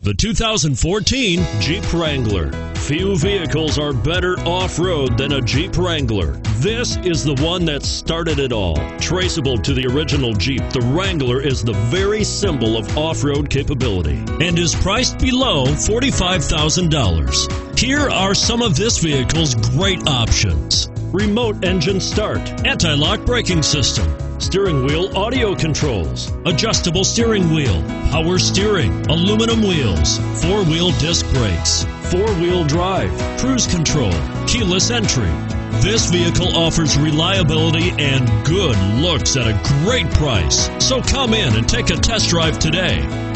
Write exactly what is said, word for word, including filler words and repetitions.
The two thousand fourteen Jeep Wrangler. Few vehicles are better off-road than a Jeep Wrangler. This is the one that started it all. Traceable to the original Jeep, the Wrangler is the very symbol of off-road capability and is priced below forty-five thousand dollars. Here are some of this vehicle's great options: remote engine start, anti-lock braking system, steering wheel audio controls, adjustable steering wheel, power steering, aluminum wheels, four-wheel disc brakes, four-wheel drive, cruise control, keyless entry. This vehicle offers reliability and good looks at a great price. So come in and take a test drive today.